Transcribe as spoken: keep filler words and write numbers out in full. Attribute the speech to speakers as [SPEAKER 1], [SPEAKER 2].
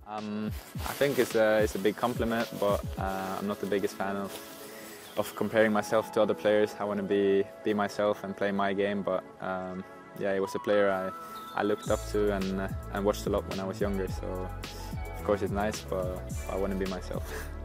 [SPEAKER 1] Um, I think it's a, it's a big compliment, but uh, I'm not the biggest fan of, of comparing myself to other players. I want to be, be myself and play my game, but um, yeah, he was a player I, I looked up to and, uh, and watched a lot when I was younger, so of course it's nice, but I want to be myself.